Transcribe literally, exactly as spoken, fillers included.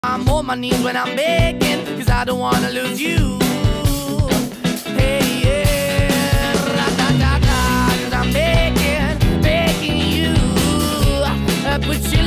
I'm on my knees when I'm begging, cause I don't wanna lose you. Hey, yeah, ra-da-da-da, cause I'm begging, begging you. I put you